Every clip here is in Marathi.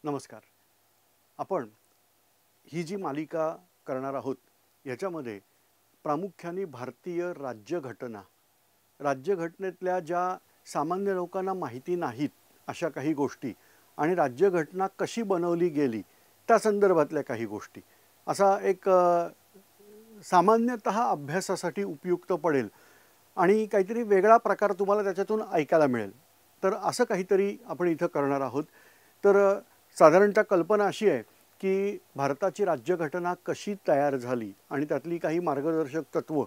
नमस्कार. आपण ही जी मालिका करणार आहोत याच्यामध्ये प्रामुख्याने भारतीय राज्यघटनेतल्या ज्या सामान्य लोकांना माहिती नाहीत अशा काही गोष्टी आणि राज्यघटना कशी बनवली गेली त्या संदर्भातल्या काही गोष्टी असा एक सामान्यतः अभ्यासासाठी उपयुक्त पडेल आणि काहीतरी वेगळा प्रकार तुम्हाला त्याच्यातून ऐकायला मिळेल. तर असं काहीतरी आपण इथं करणार आहोत. तर साधारणतः कल्पना अशी आहे की भारताची राज्यघटना कशी तयार झाली आणि त्यातली काही मार्गदर्शक तत्व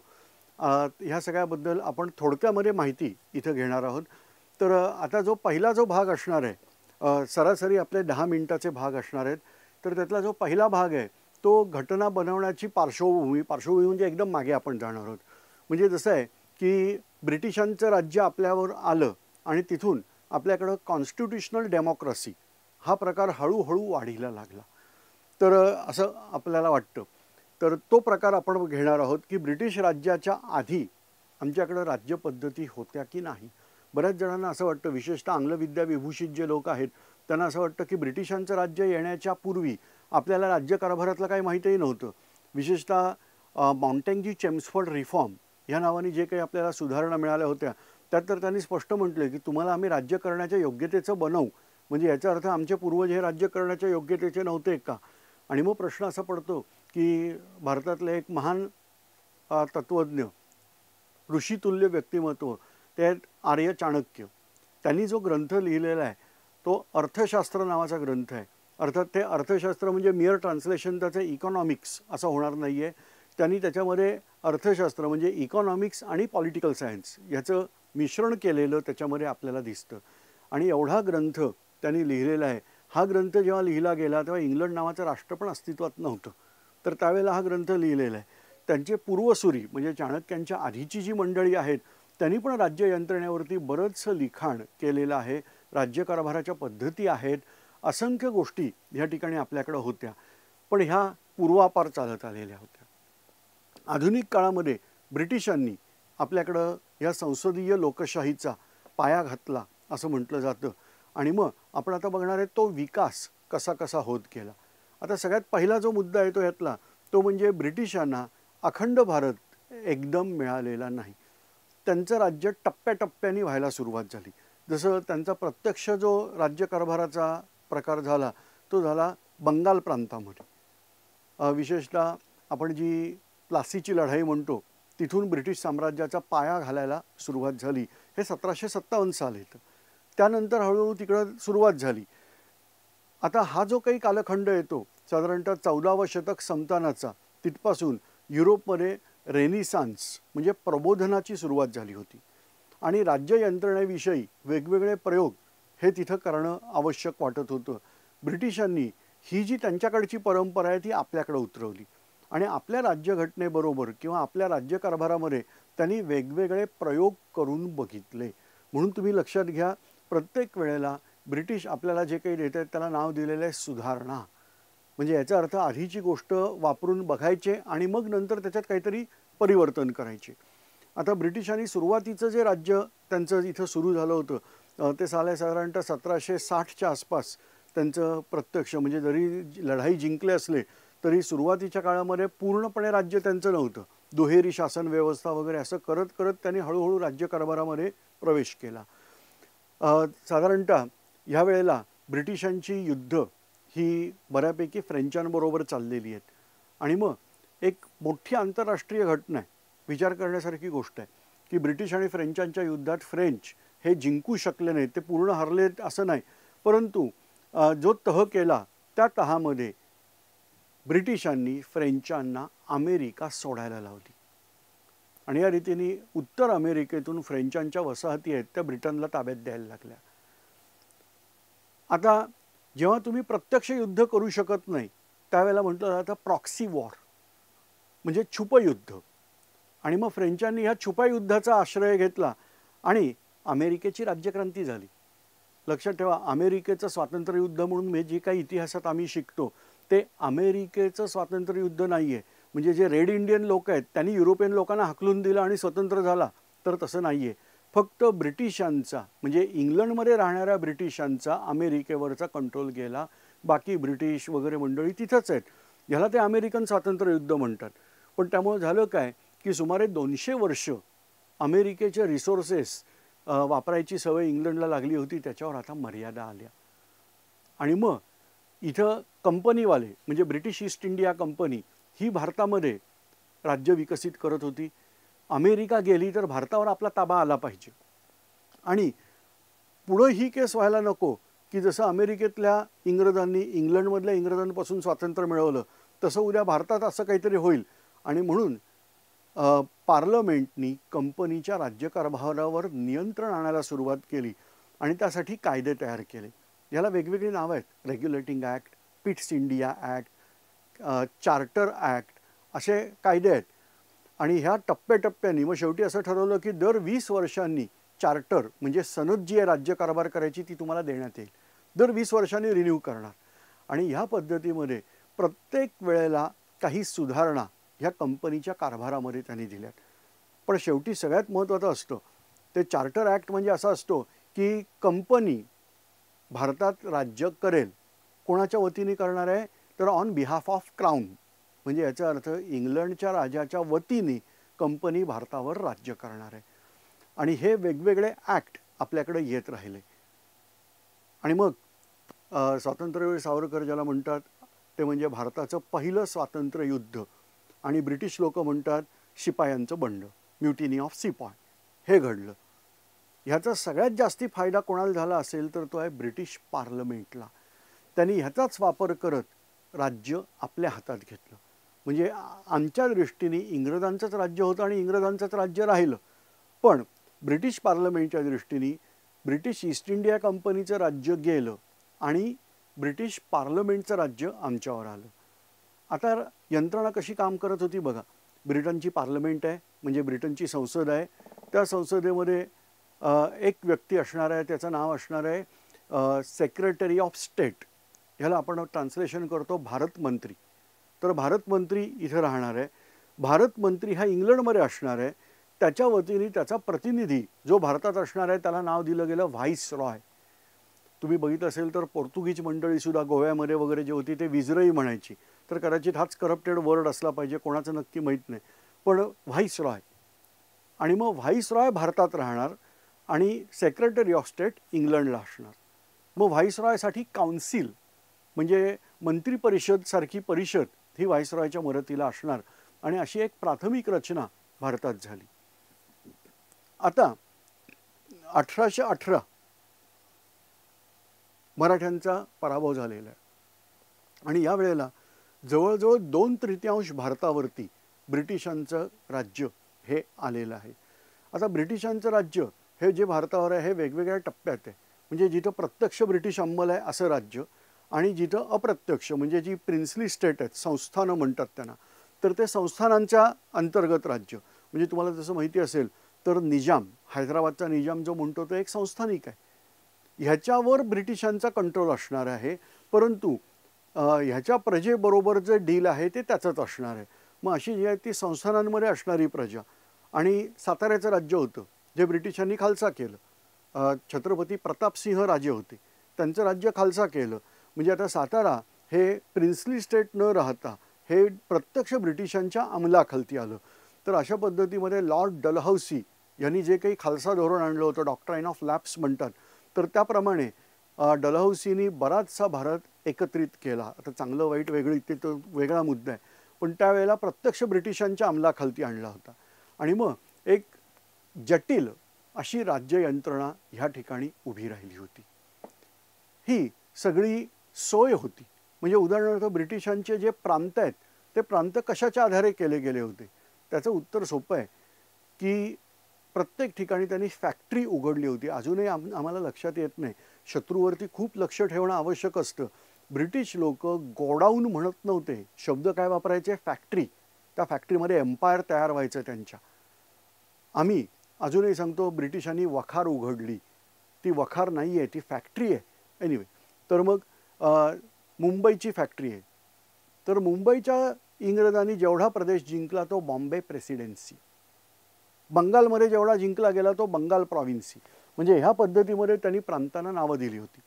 ह्या सगळ्याबद्दल आपण थोडक्यामध्ये माहिती इथं घेणार आहोत. तर आता पहिला जो भाग असणार आहे सरासरी आपले 10 मिनिटाचे भाग असणार आहेत. तर त्यातला जो पहिला भाग आहे तो घटना बनवण्याची पार्श्वभूमी म्हणजे एकदम मागे आपण जाणार आहोत. म्हणजे जसं आहे की ब्रिटिशांचं राज्य आपल्यावर आलं आणि तिथून आपल्याकडं कॉन्स्टिट्यूशनल डेमोक्रेसी हा प्रकार हळूहळू वाढीला लागला. तर असं आपल्याला वाटतं. तर तो प्रकार आपण घेणार आहोत की ब्रिटिश राज्याच्या आधी आमच्याकडं राज्यपद्धती होत्या की नाही. बऱ्याच जणांना असं वाटतं, विशेषतः आंग्लविद्या विभूषित जे लोक आहेत त्यांना असं वाटतं की ब्रिटिशांचं राज्य येण्याच्या पूर्वी आपल्याला राज्यकारभारातलं काही माहितीही नव्हतं. विशेषतः माउंटेंजी चेम्सफोर्ड रिफॉर्म या नावाने जे काही आपल्याला सुधारणा मिळाल्या होत्या त्यात तर त्यांनी स्पष्ट म्हटलं की तुम्हाला आम्ही राज्य करण्याच्या योग्यतेचं बनवू. म्हणजे याचा अर्थ आमचे पूर्वज हे राज्य करण्याच्या योग्यतेचे नव्हते का. आणि मग प्रश्न असा पडतो की भारतातले एक महान तत्त्वज्ञ ऋषितुल्य व्यक्तिमत्व ते आहेत आर्य चाणक्य. त्यांनी जो ग्रंथ लिहिलेला आहे तो अर्थशास्त्र नावाचा ग्रंथ आहे. अर्थात ते अर्थशास्त्र म्हणजे मियर ट्रान्सलेशन त्याचं इकॉनॉमिक्स असं होणार नाही आहे. त्यांनी त्याच्यामध्ये अर्थशास्त्र म्हणजे इकॉनॉमिक्स आणि पॉलिटिकल सायन्स याचं मिश्रण केलेलं त्याच्यामध्ये आपल्याला दिसतं. आणि एवढा ग्रंथ त्यांनी लिहिलेला आहे. हा ग्रंथ जेव्हा लिहिला गेला तेव्हा इंग्लंड नावाचं राष्ट्र पण अस्तित्वात नव्हतं. तर त्यावेळेला हा ग्रंथ लिहिलेला आहे. त्यांचे पूर्वसुरी म्हणजे चाणक्यांच्या आधीची जी मंडळी आहेत त्यांनी पण राज्य यंत्रणेवरती बरंचसं लिखाण केलेलं आहे. राज्यकारभाराच्या पद्धती आहेत, असंख्य गोष्टी ह्या ठिकाणी आपल्याकडं होत्या. पण ह्या पूर्वापार चालत आलेल्या होत्या. आधुनिक काळामध्ये ब्रिटिशांनी आपल्याकडं या संसदीय लोकशाहीचा पाया घातला असं म्हटलं जातं. आणि मग आपण आता बघणार आहे तो विकास कसा कसा होत गेला. आता सगळ्यात पहिला जो मुद्दा आहे तो यातला तो म्हणजे ब्रिटिशांना अखंड भारत एकदम मिळालेला नाही. त्यांचं राज्य टप्प्याटप्प्याने व्हायला सुरुवात झाली. जसं त्यांचा प्रत्यक्ष जो राज्यकारभाराचा प्रकार झाला तो झाला बंगाल प्रांतामध्ये. विशेषतः आपण जी प्लासीची लढाई म्हणतो तिथून ब्रिटिश साम्राज्याचा पाया घालायला सुरुवात झाली. हे 1757 साल येतं. त्यानंतर हळूहळू तिकडं सुरुवात झाली. आता हा जो काही कालखंड येतो साधारणतः 14वं शतक संपतानाचा तिथपासून युरोपमध्ये रेनिसान्स म्हणजे प्रबोधनाची सुरुवात झाली होती. आणि राज्य यंत्रणेविषयी वेगवेगळे प्रयोग हे तिथं करणं आवश्यक वाटत होतं. ब्रिटिशांनी ही जी त्यांच्याकडची परंपरा आहे ती आपल्याकडे उतरवली आणि आपल्या राज्यघटनेबरोबर किंवा आपल्या राज्यकारभारामध्ये त्यांनी वेगवेगळे प्रयोग करून बघितले. म्हणून तुम्ही लक्षात घ्या, प्रत्येक वेळेला ब्रिटिश आपल्याला जे काही देत आहेत त्याला नाव दिलेलं आहे सुधारणा. म्हणजे याचा अर्थ आधीची गोष्ट वापरून बघायचे आणि मग नंतर त्याच्यात काहीतरी परिवर्तन करायचे. आता ब्रिटिशांनी सुरुवातीचं जे राज्य त्यांचं इथं सुरू झालं होतं ते साधारणतः 1760च्या आसपास त्यांचं प्रत्यक्ष म्हणजे जरी लढाई जिंकले असले तरी सुरुवातीच्या काळामध्ये पूर्णपणे राज्य त्यांचं नव्हतं. दुहेरी शासन व्यवस्था वगैरे असं करत करत त्यांनी हळूहळू राज्यकारभारामध्ये प्रवेश केला. साधारणतः ह्या वेळेला ब्रिटिशांची युद्ध ही बऱ्यापैकी फ्रेंचांबरोबर चाललेली आहेत. आणि मग एक मोठी आंतरराष्ट्रीय घटना आहे, विचार करण्यासारखी गोष्ट आहे की ब्रिटिश आणि फ्रेंचांच्या युद्धात फ्रेंच हे जिंकू शकले नाहीत. ते पूर्ण हरलेत असं नाही, परंतु जो तह केला त्या तहामध्ये ब्रिटिशांनी फ्रेंचांना अमेरिका सोडायला लावली आणि या रीतीने उत्तर अमेरिकेतून फ्रेंचांच्या वसाहती आहेत त्या ब्रिटनला ताब्यात द्यायला लागल्या. आता जेव्हा तुम्ही प्रत्यक्ष युद्ध करू शकत नाही त्यावेळेला म्हटलं जातं प्रॉक्सी वॉर म्हणजे छुपयुद्ध. आणि मग फ्रेंचांनी ह्या छुपयुद्धाचा आश्रय घेतला आणि अमेरिकेची राज्यक्रांती झाली. लक्षात ठेवा, अमेरिकेचं स्वातंत्र्ययुद्ध म्हणून हे जे काही इतिहासात आम्ही शिकतो ते अमेरिकेचं स्वातंत्र्ययुद्ध नाही आहे. म्हणजे जे रेड इंडियन लोक आहेत त्यांनी युरोपियन लोकांना हाकलून दिलं आणि स्वतंत्र झाला तर तसं नाही आहे. फक्त ब्रिटिशांचा म्हणजे इंग्लंडमध्ये राहणाऱ्या ब्रिटिशांचा अमेरिकेवरचा कंट्रोल गेला. बाकी ब्रिटिश वगैरे मंडळी तिथंच आहेत. ह्याला ते अमेरिकन स्वातंत्र्य युद्ध म्हणतात. पण त्यामुळे झालं काय की सुमारे 200 वर्ष अमेरिकेचे रिसोर्सेस वापरायची सवय इंग्लंडला लागली होती, त्याच्यावर आता मर्यादा आल्या. आणि मग इथं कंपनीवाले म्हणजे ब्रिटिश ईस्ट इंडिया कंपनी ही भारतामध्ये राज्य विकसित करत होती. अमेरिका गेली तर भारतावर आपला ताबा आला पाहिजे. आणि पुढं ही केस व्हायला नको की जसं अमेरिकेतल्या इंग्रजांनी इंग्लंडमधल्या इंग्रजांपासून स्वातंत्र्य मिळवलं तसं उद्या भारतात असं काहीतरी होईल. आणि म्हणून पार्लमेंटनी कंपनीच्या राज्यकारभारावर नियंत्रण आणायला सुरुवात केली आणि त्यासाठी कायदे तयार केले. याला वेगवेगळी नावं आहेत. Regulating Act, Pitt's India Act, Charter Act असे कायदे आहेत. आणि ह्या टप्प्याटप्प्याने मग शेवटी असं ठरवलं की दर 20 वर्षांनी चार्टर म्हणजे सनद जी आहे राज्यकारभार करायची ती तुम्हाला देण्यात येईल. दर 20 वर्षांनी रिन्यू करणार. आणि ह्या पद्धतीमध्ये प्रत्येक वेळेला काही सुधारणा ह्या कंपनीच्या कारभारामध्ये त्यांनी दिल्यात. पण शेवटी सगळ्यात महत्त्वाचं असतं ते चार्टर ॲक्ट म्हणजे असा असतो की कंपनी भारतात राज्य करेल. कोणाच्या वतीने करणार आहे तर ऑन बिहाफ ऑफ क्राऊन, म्हणजे याचा अर्थ इंग्लंडच्या राजाच्या वतीने कंपनी भारतावर राज्य करणार आहे. आणि हे वेगवेगळे ॲक्ट आपल्याकडे येत राहिले. आणि मग स्वातंत्र्यवीर सावरकर ज्याला म्हणतात ते म्हणजे भारताचं पहिलं स्वातंत्र्य युद्ध आणि ब्रिटिश लोक म्हणतात शिपायांचं बंड, म्युटिनी ऑफ सिपॉय, हे घडलं. ह्याचा सगळ्यात जास्ती फायदा कोणाला झाला असेल तर तो आहे ब्रिटिश पार्लमेंटला. त्यांनी ह्याचाच वापर करत राज्य आपल्या हातात घेतलं. म्हणजे आमच्या दृष्टीने इंग्रजांचंच राज्य होतं आणि इंग्रजांचंच राज्य राहिलं. पण ब्रिटिश पार्लमेंटच्या दृष्टीने ब्रिटिश ईस्ट इंडिया कंपनीचं राज्य गेलं आणि ब्रिटिश पार्लमेंटचं राज्य आमच्यावर आलं. आता यंत्रणा कशी काम करत होती बघा. ब्रिटनची पार्लमेंट आहे म्हणजे ब्रिटनची संसद आहे. त्या संसदेमध्ये एक व्यक्ती असणार आहे, त्याचं नाव असणार आहे सेक्रेटरी ऑफ स्टेट. ह्याला आपण ट्रान्सलेशन करतो भारत मंत्री. तर भारत मंत्री इथं राहणार आहे. भारत मंत्री हा इंग्लंडमध्ये असणार आहे. त्याच्या वतीने त्याचा प्रतिनिधी जो भारतात असणार आहे त्याला नाव दिलं गेलं व्हाईस रॉय. तुम्ही बघितलं असेल तर पोर्तुगीज मंडळीसुद्धा गोव्यामध्ये वगैरे जे होती ते विजरई म्हणायची. तर कदाचित हाच करप्टेड वर्ड असला पाहिजे, कोणाचं नक्की माहीत नाही. पण व्हाईस रॉय. आणि मग व्हाईस रॉय भारतात राहणार आणि सेक्रेटरी ऑफ स्टेट इंग्लंडला असणार. मग व्हाईस रॉयसाठी काउन्सिल म्हणजे मंत्रिपरिषद सारखी परिषद ही व्हाईस रॉयच्या मदतीला असणार. आणि अशी एक प्राथमिक रचना भारतात झाली. आता 1818 मराठ्यांचा पराभव झालेला आहे आणि यावेळेला जवळजवळ 2/3 भारतावरती ब्रिटिशांचं राज्य हे आलेलं आहे. आता ब्रिटिशांचं राज्य हे जे भारतावर आहे हे वेगवेगळ्या टप्प्यात आहे. म्हणजे जिथं प्रत्यक्ष ब्रिटिश अंमल आहे असं राज्य आणि जिथं अप्रत्यक्ष म्हणजे जी प्रिन्सली स्टेट आहेत, संस्थानं म्हणतात त्यांना, तर ते संस्थानांच्या अंतर्गत राज्य. म्हणजे तुम्हाला जसं माहिती असेल तर निजाम, हैदराबादचा निजाम जो म्हणतो तो एक संस्थानिक आहे. ह्याच्यावर ब्रिटिशांचा कंट्रोल असणार आहे. परंतु ह्याच्या प्रजेबरोबर जे डील आहे ते त्याचंच असणार आहे. मग अशी जी आहे ती संस्थानांमध्ये असणारी प्रजा. आणि साताऱ्याचं राज्य होतं जे ब्रिटिशांनी खालसा केलं. छत्रपती प्रतापसिंह राजे होते, त्यांचं राज्य खालसा केलं. म्हणजे आता सातारा हे प्रिन्सली स्टेट न राहता हे प्रत्यक्ष ब्रिटिशांच्या अंमलाखालती आलं. तर अशा पद्धतीमध्ये लॉर्ड डलहौसी यांनी जे काही खालसा धोरण आणलं होतं, डॉक्ट्राईन ऑफ लॅप्स म्हणतात, तर त्याप्रमाणे डलहौसीनी बराचसा भारत एकत्रित केला. आता चांगलं वाईट वेगळी ते तो वेगळा मुद्दा आहे. पण त्यावेळेला प्रत्यक्ष ब्रिटिशांच्या अंमलाखालती आणला होता. आणि मग एक जटिल अशी राज्य यंत्रणा ह्या ठिकाणी उभी राहिली होती. ही सगळी सोय होती. म्हणजे उदाहरणार्थ ब्रिटिशांचे जे प्रांत आहेत ते प्रांत कशाच्या आधारे केले गेले होते त्याचं उत्तर सोपं आहे की प्रत्येक ठिकाणी त्यांनी फॅक्टरी उघडली होती. अजूनही आम्हाला लक्षात येत नाही. शत्रूवरती खूप लक्ष ठेवणं आवश्यक असतं. ब्रिटिश लोक गोडाऊन म्हणत नव्हते, शब्द काय वापरायचे, फॅक्टरी. त्या फॅक्टरीमध्ये एम्पायर तयार व्हायचं त्यांच्या. आम्ही अजूनही सांगतो ब्रिटिशांनी वखार उघडली. ती वखार नाही आहे, ती फॅक्टरी आहे. एनिवे, तर मग मुंबईची फॅक्टरी आहे. तर मुंबईच्या इंग्रजांनी जेवढा प्रदेश जिंकला तो बॉम्बे प्रेसिडेन्सी. बंगालमध्ये जेवढा जिंकला गेला तो बंगाल प्रॉव्हिन्सी, म्हणजे ह्या पद्धतीमध्ये त्यांनी प्रांतांना नावं दिली होती.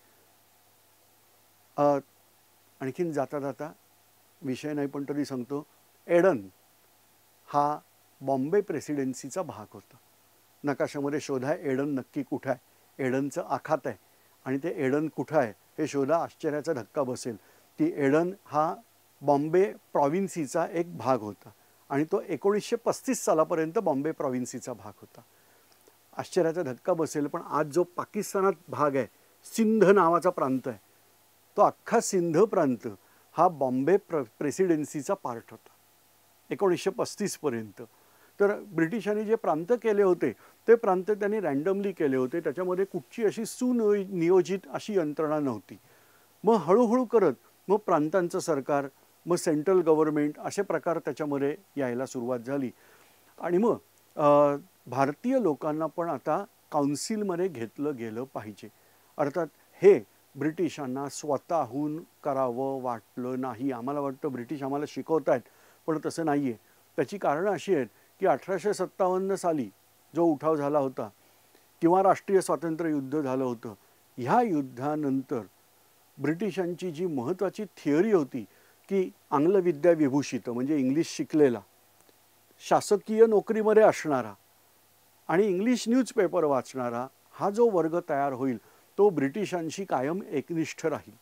आणखीन जाता जाता विषय नाही पण तरी सांगतो, एडन हा बॉम्बे प्रेसिडेन्सीचा भाग होता. नकाशामध्ये शोधा एडन नक्की कुठं आहे, एडनचं आखात आहे आणि ते एडन कुठं आहे हे शोधा, आश्चर्याचा धक्का बसेल की एडन हा बॉम्बे प्रॉव्हिन्सीचा एक भाग होता आणि तो 1935 सालापर्यंत बॉम्बे प्रॉव्हिन्सीचा भाग होता. आश्चर्याचा धक्का बसेल पण आज जो पाकिस्तानात भाग आहे, सिंध नावाचा प्रांत आहे, तो अख्खा सिंध प्रांत हा बॉम्बे प्रेसिडेन्सीचा पार्ट होता 1935 पर्यंत. तर ब्रिटिशांनी जे प्रांत केले होते ते प्रांत त्यांनी रँडमली केले होते, त्याच्यामध्ये कुठची अशी सुनियोजित अशी यंत्रणा नव्हती. मग हळूहळू करत मग प्रांतांचं सरकार, मग सेंट्रल गव्हर्नमेंट असे प्रकार त्याच्यामध्ये यायला सुरुवात झाली. आणि मग भारतीय लोकांना पण आता काउन्सिलमध्ये घेतलं गेलं पाहिजे. अर्थात हे ब्रिटिशांना स्वतःहून करावं वाटलं नाही. आम्हाला वाटतं ब्रिटिश आम्हाला शिकवत आहेत, पण तसं नाही आहे. त्याची कारणं अशी आहेत की 1857 साली जो उठाव झाला होता किंवा राष्ट्रीय स्वातंत्र्य युद्ध झालं होतं, ह्या युद्धानंतर ब्रिटिशांची जी महत्त्वाची थिअरी होती की आंग्लविद्या विभूषित म्हणजे इंग्लिश शिकलेला, शासकीय नोकरीमध्ये असणारा आणि इंग्लिश न्यूजपेपर वाचणारा हा जो वर्ग तयार होईल तो ब्रिटिशांशी कायम एकनिष्ठ राहील.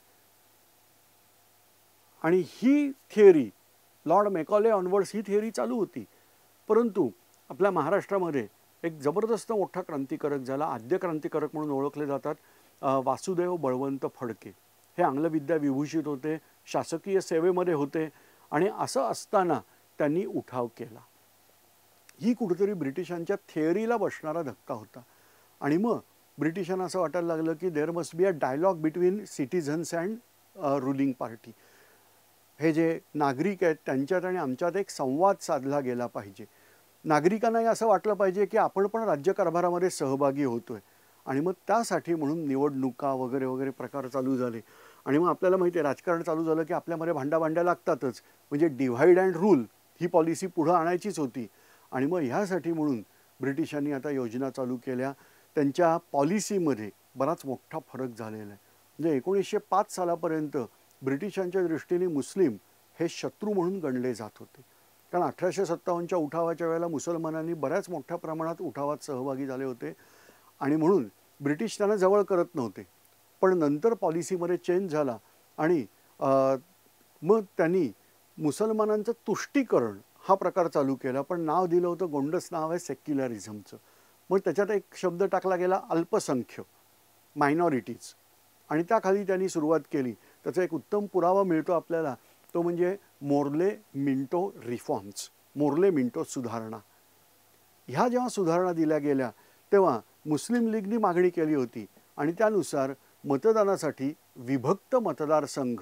आणि ही थिअरी लॉर्ड मेकॉले ऑनवर्ड्स ही थिअरी चालू होती. परंतु आपल्या महाराष्ट्रामध्ये एक जबरदस्त मोठा क्रांतिकारक झाला, आद्य क्रांतिकारक म्हणून ओळखले जातात वासुदेव बळवंत फडके. हे आंग्लविद्या विभूषित होते, शासकीय सेवेमध्ये होते आणि असं असताना त्यांनी उठाव केला. ही कुठेतरी ब्रिटिशांच्या थिअरीला बसणारा धक्का होता. आणि मग ब्रिटिशांना असं वाटायला लागलं की there must be a dialogue between citizens and ruling party. हे जे नागरिक आहेत त्यांच्यात आणि आमच्यात एक संवाद साधला गेला पाहिजे. नागरिकांनाही असं वाटलं पाहिजे की आपण पण राज्यकारभारामध्ये सहभागी होतोय. आणि मग त्यासाठी म्हणून निवडणुका वगैरे वगैरे प्रकार चालू झाले. आणि मग आपल्याला माहिती आहे राजकारण चालू झालं की आपल्यामध्ये भांड्या लागतातच, म्हणजे डिव्हाइड अँड रूल ही पॉलिसी पुढं आणायचीच होती. आणि मग ह्यासाठी म्हणून ब्रिटिशांनी आता योजना चालू केल्या. त्यांच्या पॉलिसीमध्ये बराच मोठा फरक झालेला आहे. म्हणजे 1905 सालापर्यंत ब्रिटिशांच्या दृष्टीने मुस्लिम हे शत्रू म्हणून गणले जात होते. कारण 1857च्या उठावाच्या वेळेला मुसलमानांनी बऱ्याच मोठ्या प्रमाणात उठावात सहभागी झाले होते आणि म्हणून ब्रिटिश त्यांना जवळ करत नव्हते. पण नंतर पॉलिसीमध्ये चेंज झाला आणि मग त्यांनी मुसलमानांचं तुष्टीकरण हा प्रकार चालू केला. पण नाव दिलं होतं, गोंडस नाव आहे सेक्युलरिझमचं. मग त्याच्यात एक शब्द टाकला गेला अल्पसंख्य, मायनॉरिटीज, आणि त्याखाली त्यांनी सुरुवात केली. त्याचा एक उत्तम पुरावा मिळतो आपल्याला, तो म्हणजे Morley Minto reforms, Morley Minto सुधारणा. ह्या जेव्हा सुधारणा दिल्या गेल्या तेव्हा मुस्लिम लीगनी मागणी केली होती आणि त्यानुसार मतदानासाठी विभक्त मतदारसंघ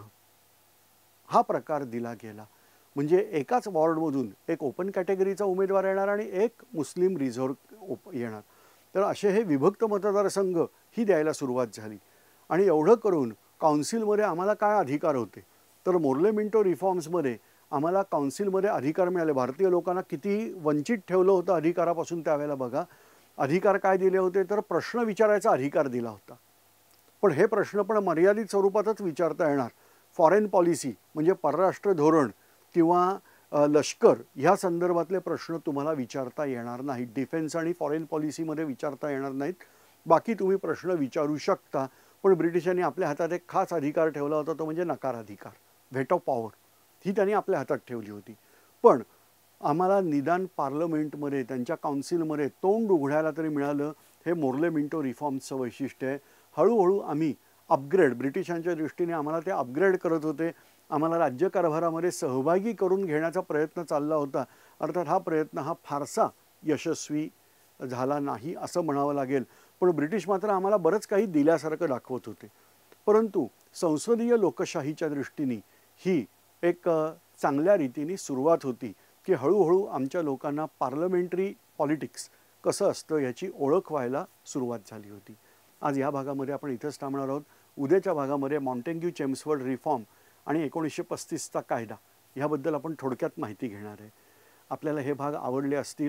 हा प्रकार दिला गेला. म्हणजे एकाच वॉर्डमधून एक ओपन कॅटेगरीचा उमेदवार येणार आणि एक मुस्लिम रिझर्व्ह येणार. तर असे हे विभक्त मतदारसंघ ही द्यायला सुरुवात झाली. आणि एवढं करून काउन्सिलमध्ये आम्हाला काय अधिकार होते, तर मोर्ले मिंटो रिफॉर्म्समध्ये आम्हाला काउन्सिलमध्ये अधिकार मिळाले. भारतीय लोकांना किती वंचित ठेवलं होतं अधिकारापासून त्यावेळेला बघा. अधिकार काय दिले होते, तर प्रश्न विचारायचा अधिकार दिला होता. पण हे प्रश्न पण मर्यादित स्वरूपातच विचारता येणार. फॉरेन पॉलिसी म्हणजे परराष्ट्र धोरण किंवा लष्कर ह्या संदर्भातले प्रश्न तुम्हाला विचारता येणार नाहीत. डिफेन्स आणि फॉरेन पॉलिसीमध्ये विचारता येणार नाहीत. बाकी तुम्ही प्रश्न विचारू शकता. पण ब्रिटिशांनी आपल्या हातात एक खास अधिकार ठेवला होता, तो म्हणजे नकार अधिकार, व्हेटो पॉवर ही त्यांनी आपल्या हातात ठेवली होती. पण आम्हाला निदान पार्लमेंटमध्ये त्यांच्या काउन्सिलमध्ये तोंड उघडायला तरी मिळालं. हे मोर्ले मिंटो रिफॉर्म्सचं वैशिष्ट्य आहे. हळूहळू आम्ही अपग्रेड, ब्रिटिशांच्या दृष्टीने आम्हाला ते अपग्रेड करत होते. आम्हाला राज्यकारभारामध्ये सहभागी करून घेण्याचा प्रयत्न चालला होता. अर्थात हा प्रयत्न हा फारसा यशस्वी झाला नाही असं म्हणावं लागेल. पण ब्रिटिश मात्र आम्हाला बरंच काही दिल्यासारखं दाखवत होते. परंतु संसदीय लोकशाहीच्या दृष्टीने ही एक चांगल्या रीतीने सुरुवात होती की हळूहळू आमच्या लोकांना पार्लमेंटरी पॉलिटिक्स कसं असतं याची ओळख व्हायला सुरुवात झाली होती. आज या भागामध्ये आपण इथंच थांबणार आहोत. उद्याच्या भागामध्ये मॉन्टेग्यू चेम्सफोर्ड रिफॉर्म आणि 1935चा कायदा ह्याबद्दल आपण थोडक्यात माहिती घेणार आहे. आपल्याला हे भाग आवडले असतील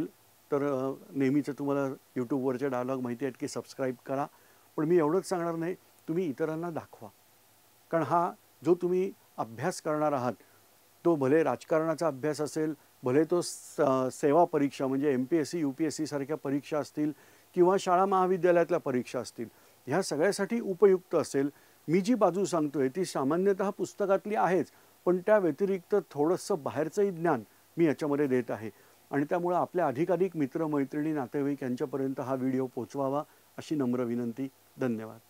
तर नेहमीचं तुम्हाला यूट्यूबवरचे डायलॉग माहिती आहेत की सबस्क्राईब करा. पण मी एवढंच सांगणार नाही, तुम्ही इतरांना दाखवा. कारण हा जो तुम्ही अभ्यास करणार आहात, तो भले राजकारणाचा अभ्यास असेल, भले तो सेवा परीक्षा म्हणजे MPSC UPSC सारख्या परीक्षा असतील किंवा शाळा महाविद्यालयातल्या परीक्षा असतील, ह्या सगळ्यासाठी उपयुक्त असेल. मी जी बाजू सांगतोय ती सामान्यतः पुस्तकातली आहेच, पण त्या व्यतिरिक्त थोडंसं बाहेरचंही ज्ञान मी याच्यामध्ये देत आहे. आणि त्यामुळे आपल्या अधिकाधिक मित्र मैत्रिणी नातेवाईक यांच्यापर्यंत हा व्हिडिओ पोचवावा अशी नम्र विनंती. धन्यवाद.